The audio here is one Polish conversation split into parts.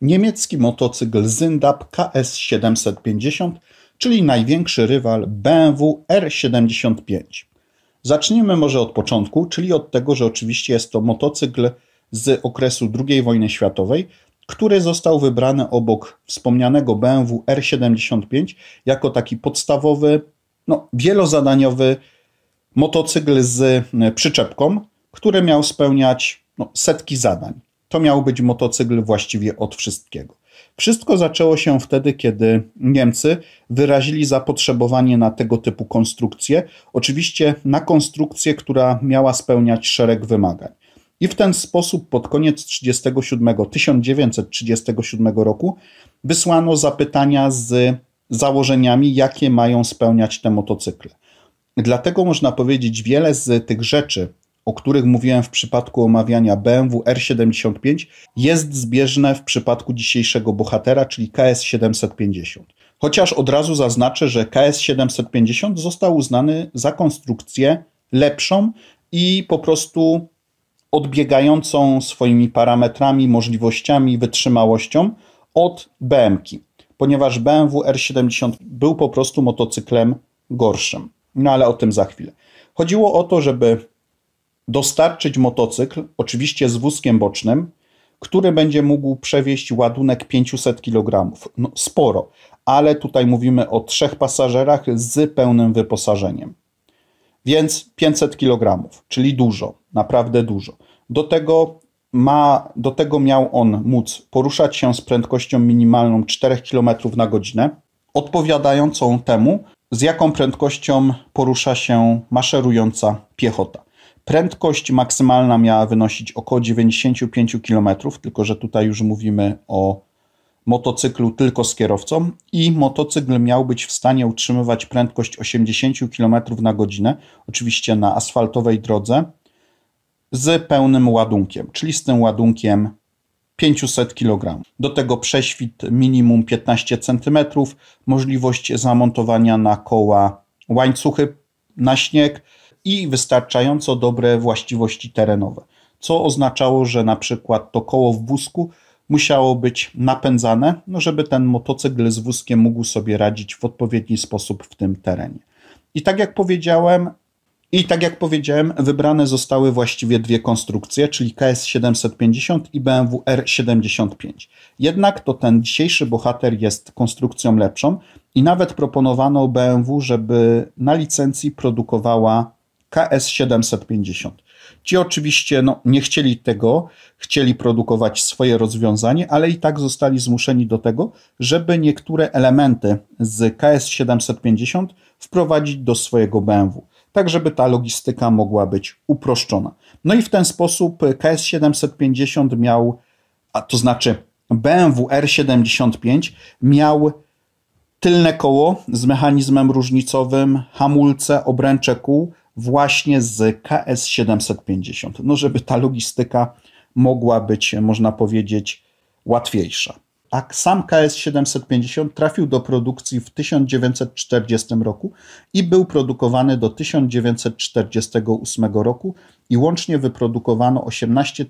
niemiecki motocykl Zindab KS 750, czyli największy rywal BMW R75. Zacznijmy może od początku, czyli od tego, że oczywiście jest to motocykl z okresu II wojny światowej, który został wybrany obok wspomnianego BMW R75 jako taki podstawowy, wielozadaniowy motocykl z przyczepką, który miał spełniać setki zadań. To miał być motocykl właściwie od wszystkiego. Wszystko zaczęło się wtedy, kiedy Niemcy wyrazili zapotrzebowanie na tego typu konstrukcję. Oczywiście na konstrukcję, która miała spełniać szereg wymagań. I w ten sposób pod koniec 1937 roku wysłano zapytania z założeniami, jakie mają spełniać te motocykle. Dlatego można powiedzieć, wiele z tych rzeczy, o których mówiłem w przypadku omawiania BMW R75, jest zbieżne w przypadku dzisiejszego bohatera, czyli KS 750. Chociaż od razu zaznaczę, że KS 750 został uznany za konstrukcję lepszą i po prostu odbiegającą swoimi parametrami, możliwościami, wytrzymałością od BMW-ki, ponieważ BMW R70 był po prostu motocyklem gorszym. Ale o tym za chwilę. Chodziło o to, żeby dostarczyć motocykl, oczywiście z wózkiem bocznym, który będzie mógł przewieźć ładunek 500 kg. Sporo, ale tutaj mówimy o 3 pasażerach z pełnym wyposażeniem. Więc 500 kg, czyli dużo, naprawdę dużo. Do tego miał on móc poruszać się z prędkością minimalną 4 km na godzinę, odpowiadającą temu, z jaką prędkością porusza się maszerująca piechota. Prędkość maksymalna miała wynosić około 95 km, tylko że tutaj już mówimy o motocyklu tylko z kierowcą i motocykl miał być w stanie utrzymywać prędkość 80 km na godzinę, oczywiście na asfaltowej drodze, z pełnym ładunkiem, czyli z tym ładunkiem 500 kg. Do tego prześwit minimum 15 cm, możliwość zamontowania na koła łańcuchy na śnieg i wystarczająco dobre właściwości terenowe, co oznaczało, że na przykład to koło w wózku musiało być napędzane, żeby ten motocykl z wózkiem mógł sobie radzić w odpowiedni sposób w tym terenie. I tak jak powiedziałem, wybrane zostały właściwie dwie konstrukcje, czyli KS 750 i BMW R75. Jednak to ten dzisiejszy bohater jest konstrukcją lepszą i nawet proponowano BMW, żeby na licencji produkowała KS 750. Ci oczywiście nie chcieli tego, chcieli produkować swoje rozwiązanie, ale i tak zostali zmuszeni do tego, żeby niektóre elementy z KS 750 wprowadzić do swojego BMW, tak żeby ta logistyka mogła być uproszczona. No i w ten sposób KS 750 miał, to znaczy BMW R75 miał tylne koło z mechanizmem różnicowym, hamulce, obręcze kół właśnie z KS 750, żeby ta logistyka mogła być, można powiedzieć, łatwiejsza. A sam KS 750 trafił do produkcji w 1940 roku i był produkowany do 1948 roku i łącznie wyprodukowano 18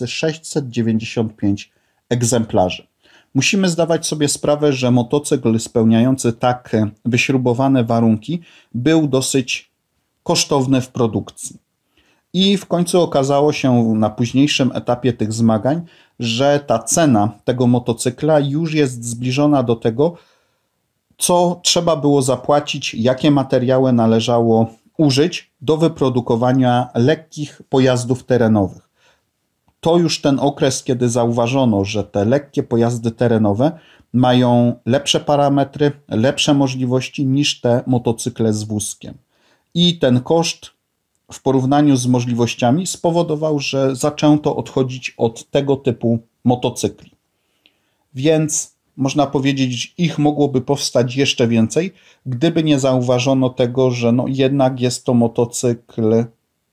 695 egzemplarzy. Musimy zdawać sobie sprawę, że motocykl spełniający tak wyśrubowane warunki był dosyć kosztowny w produkcji. I w końcu okazało się na późniejszym etapie tych zmagań, że ta cena tego motocykla już jest zbliżona do tego, co trzeba było zapłacić, jakie materiały należało użyć do wyprodukowania lekkich pojazdów terenowych. To już ten okres, kiedy zauważono, że te lekkie pojazdy terenowe mają lepsze parametry, lepsze możliwości niż te motocykle z wózkiem. I ten koszt w porównaniu z możliwościami spowodował, że zaczęto odchodzić od tego typu motocykli. Więc można powiedzieć, że ich mogłoby powstać jeszcze więcej, gdyby nie zauważono tego, że jednak jest to motocykl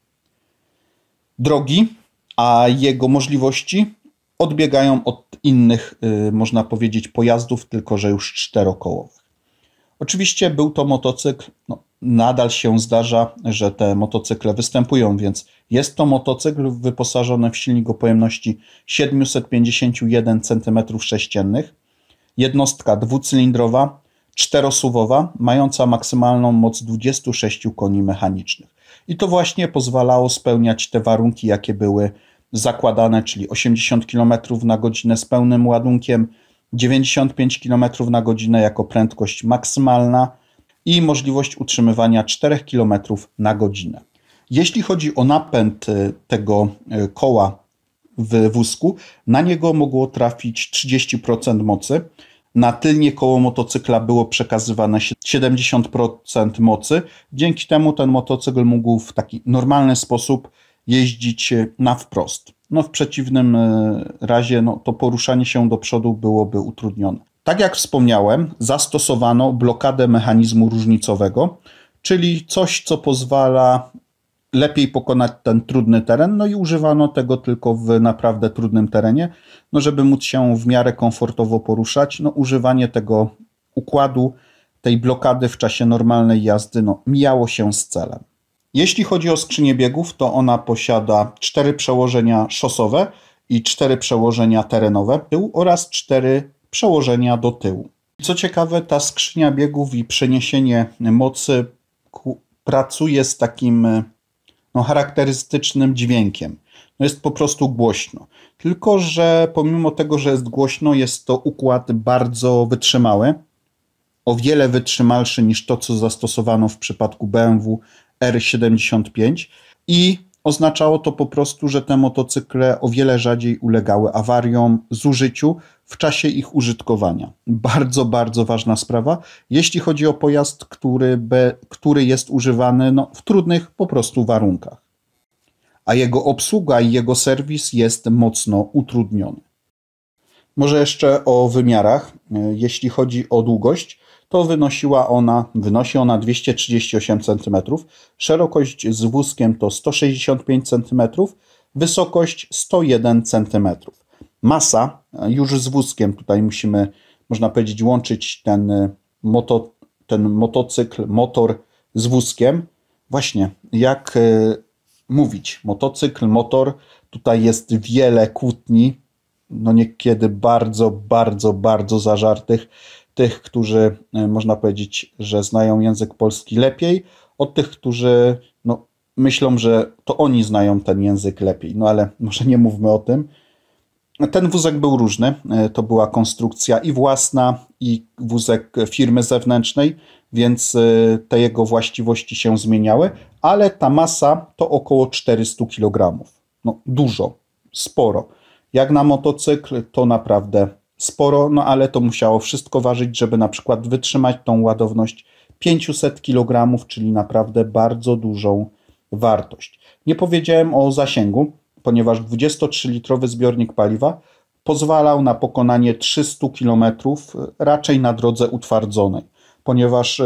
drogi, a jego możliwości odbiegają od innych, można powiedzieć, pojazdów, tylko że już czterokołowych. Oczywiście był to motocykl, nadal się zdarza, że te motocykle występują, więc jest to motocykl wyposażony w silnik o pojemności 751 cm3, jednostka dwucylindrowa, czterosuwowa, mająca maksymalną moc 26 koni mechanicznych. I to właśnie pozwalało spełniać te warunki, jakie były zakładane, czyli 80 km na godzinę z pełnym ładunkiem, 95 km na godzinę jako prędkość maksymalna i możliwość utrzymywania 4 km na godzinę. Jeśli chodzi o napęd tego koła w wózku, na niego mogło trafić 30% mocy. Na tylnie koło motocykla było przekazywane 70% mocy. Dzięki temu ten motocykl mógł w taki normalny sposób jeździć na wprost. W przeciwnym razie to poruszanie się do przodu byłoby utrudnione. Tak jak wspomniałem, zastosowano blokadę mechanizmu różnicowego, czyli coś, co pozwala lepiej pokonać ten trudny teren, i używano tego tylko w naprawdę trudnym terenie, żeby móc się w miarę komfortowo poruszać. Używanie tego układu, tej blokady w czasie normalnej jazdy mijało się z celem. Jeśli chodzi o skrzynię biegów, to ona posiada 4 przełożenia szosowe i 4 przełożenia terenowe tył oraz 4 przełożenia do tyłu. Co ciekawe, ta skrzynia biegów i przeniesienie mocy pracuje z takim charakterystycznym dźwiękiem. Jest po prostu głośno. Tylko że pomimo tego, że jest głośno, jest to układ bardzo wytrzymały. O wiele wytrzymalszy niż to, co zastosowano w przypadku BMW R75 i oznaczało to po prostu, że te motocykle o wiele rzadziej ulegały awariom, zużyciu w czasie ich użytkowania. Bardzo, bardzo ważna sprawa, jeśli chodzi o pojazd, który jest używany w trudnych po prostu warunkach. A jego obsługa i jego serwis jest mocno utrudniony. Może jeszcze o wymiarach. Jeśli chodzi o długość, to wynosi ona 238 cm, szerokość z wózkiem to 165 cm, wysokość 101 cm. Masa już z wózkiem, tutaj musimy, można powiedzieć, łączyć ten motocykl, motor z wózkiem. Właśnie, jak mówić, motocykl, motor, tutaj jest wiele kłótni, niekiedy bardzo, bardzo, bardzo zażartych, tych, którzy można powiedzieć, że znają język polski lepiej, od tych, którzy myślą, że to oni znają ten język lepiej. Ale może nie mówmy o tym. Ten wózek był różny. To była konstrukcja i własna, i wózek firmy zewnętrznej, więc te jego właściwości się zmieniały, ale ta masa to około 400 kg. Dużo, sporo. Jak na motocykl to naprawdę sporo, ale to musiało wszystko ważyć, żeby na przykład wytrzymać tą ładowność 500 kg, czyli naprawdę bardzo dużą wartość. Nie powiedziałem o zasięgu, ponieważ 23-litrowy zbiornik paliwa pozwalał na pokonanie 300 km raczej na drodze utwardzonej, ponieważ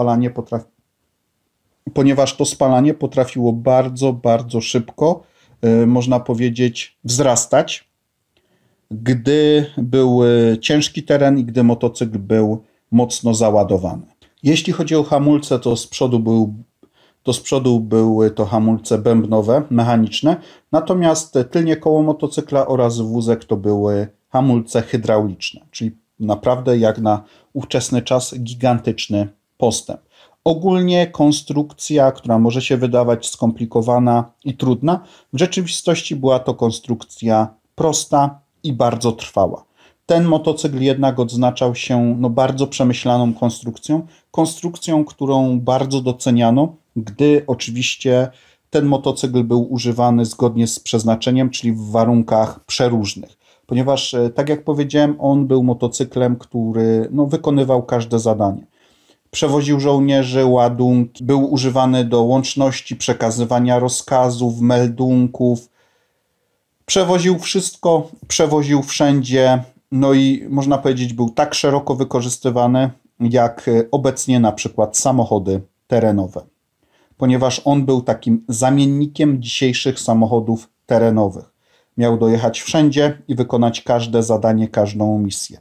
to spalanie potrafiło bardzo, bardzo szybko, można powiedzieć, wzrastać, gdy był ciężki teren i gdy motocykl był mocno załadowany. Jeśli chodzi o hamulce, to z przodu były to hamulce bębnowe, mechaniczne, natomiast tylnie koło motocykla oraz wózek to były hamulce hydrauliczne, czyli naprawdę jak na ówczesny czas gigantyczny postęp. Ogólnie konstrukcja, która może się wydawać skomplikowana i trudna, w rzeczywistości była to konstrukcja prosta i bardzo trwała. Ten motocykl jednak odznaczał się bardzo przemyślaną konstrukcją, którą bardzo doceniano, gdy oczywiście ten motocykl był używany zgodnie z przeznaczeniem, czyli w warunkach przeróżnych. Ponieważ, tak jak powiedziałem, on był motocyklem, który wykonywał każde zadanie. Przewoził żołnierzy, ładunki, był używany do łączności, przekazywania rozkazów, meldunków. Przewoził wszystko, przewoził wszędzie, i można powiedzieć, był tak szeroko wykorzystywany, jak obecnie na przykład samochody terenowe. Ponieważ on był takim zamiennikiem dzisiejszych samochodów terenowych. Miał dojechać wszędzie i wykonać każde zadanie, każdą misję.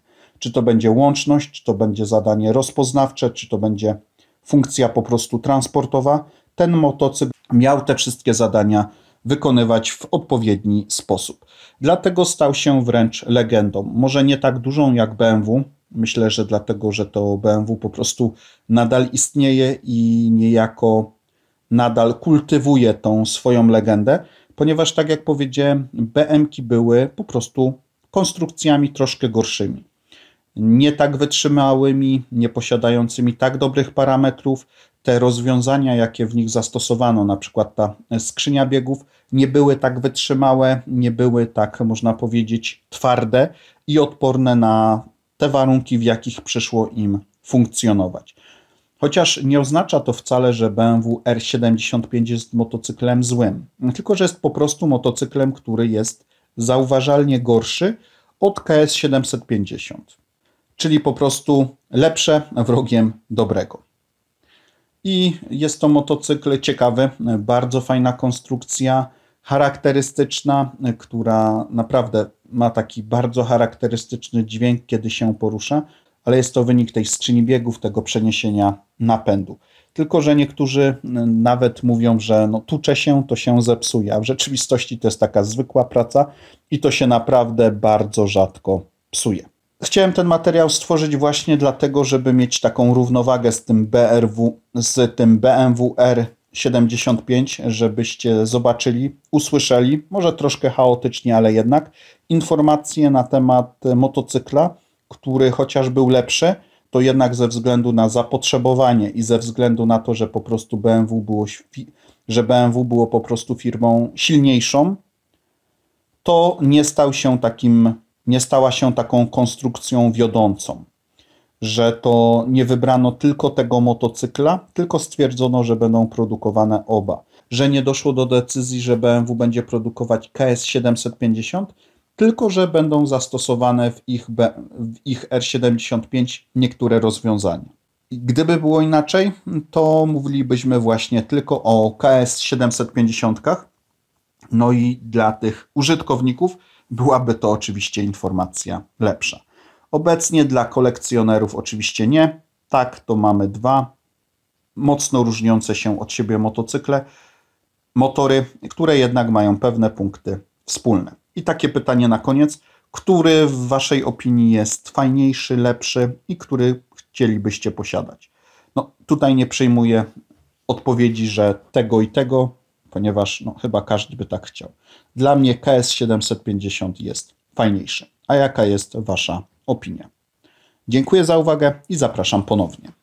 czy to będzie łączność, czy to będzie zadanie rozpoznawcze, czy to będzie funkcja po prostu transportowa. Ten motocykl miał te wszystkie zadania wykonywać w odpowiedni sposób. Dlatego stał się wręcz legendą. Może nie tak dużą jak BMW. Myślę, że dlatego, że to BMW po prostu nadal istnieje i niejako nadal kultywuje tą swoją legendę, ponieważ tak jak powiedziałem, BM-ki były po prostu konstrukcjami troszkę gorszymi. Nie tak wytrzymałymi, nie posiadającymi tak dobrych parametrów. Te rozwiązania, jakie w nich zastosowano, na przykład ta skrzynia biegów, nie były tak wytrzymałe, nie były tak, można powiedzieć, twarde i odporne na te warunki, w jakich przyszło im funkcjonować. Chociaż nie oznacza to wcale, że BMW R75 jest motocyklem złym, tylko że jest po prostu motocyklem, który jest zauważalnie gorszy od KS 750, czyli po prostu lepsze wrogiem dobrego. I jest to motocykl ciekawy, bardzo fajna konstrukcja, charakterystyczna, która naprawdę ma taki bardzo charakterystyczny dźwięk, kiedy się porusza, ale jest to wynik tej skrzyni biegów, tego przeniesienia napędu. Tylko że niektórzy nawet mówią, że no, tucze się, to się zepsuje, a w rzeczywistości to jest taka zwykła praca i to się naprawdę bardzo rzadko psuje. Chciałem ten materiał stworzyć właśnie dlatego, żeby mieć taką równowagę z tym BMW R75, żebyście zobaczyli, usłyszeli, może troszkę chaotycznie, ale jednak, informacje na temat motocykla, który chociaż był lepszy, to jednak ze względu na zapotrzebowanie i ze względu na to, że po prostu BMW było po prostu firmą silniejszą, to nie stała się taką konstrukcją wiodącą, że to nie wybrano tylko tego motocykla, tylko stwierdzono, że będą produkowane oba, że nie doszło do decyzji, że BMW będzie produkować KS 750, tylko że będą zastosowane w ich R75 niektóre rozwiązania. Gdyby było inaczej, to mówilibyśmy właśnie tylko o KS 750, no i dla tych użytkowników byłaby to oczywiście informacja lepsza. Obecnie dla kolekcjonerów oczywiście nie. Tak, to mamy dwa mocno różniące się od siebie motory, które jednak mają pewne punkty wspólne. I takie pytanie na koniec. Który w Waszej opinii jest fajniejszy, lepszy i który chcielibyście posiadać? No, tutaj nie przyjmuję odpowiedzi, że tego i tego, ponieważ no, chyba każdy by tak chciał. Dla mnie KS 750 jest fajniejszy. A jaka jest Wasza opinia? Dziękuję za uwagę i zapraszam ponownie.